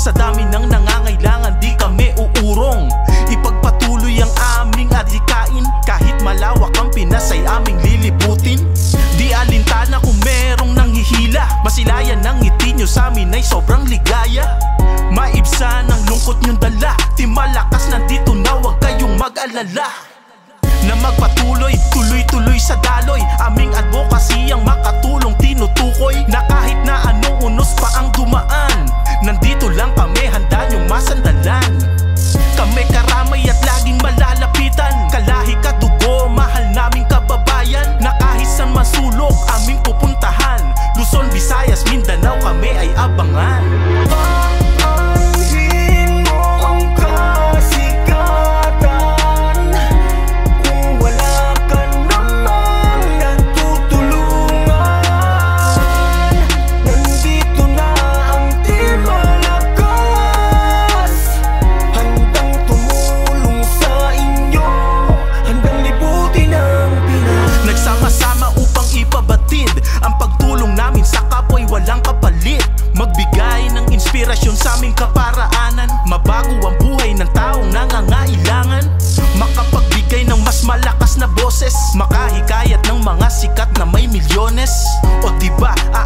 Sa dami ng nangangailangan di kami uurong. Ipagpatuloy ang aming adhikain, kahit malawak ang Pinas ay aming lilibutin. Di alintana kung merong nanghihila, masilayan ng ngiti nyo sa amin ay sobrang ligaya. Maibsan ang lungkot nyong dala, di malakas nandito na wag kayong mag-alala. Na magpatuloy, tuloy-tuloy sa daloy, aming advocacy ang makatulong tinutukoy. Na kahit na anong unos pa ang dumaan, nandito lang kami, handa nyong masandalan. Kami karamay at laging malalapitan, kalahi kadugo, mahal naming kababayan. Na kahit saan masulok aming pupuntahan, Luzon, Visayas, Mindanao kami ay abangan. Ang pagtulong namin sa kapwa'y walang kapalit, magbigay ng inspirasyon sa aming kaparaanan. Mabago ang buhay ng taong nangangailangan, makapagbigay ng mas malakas na boses, makahikayat ng mga sikat na may milyones. O diba,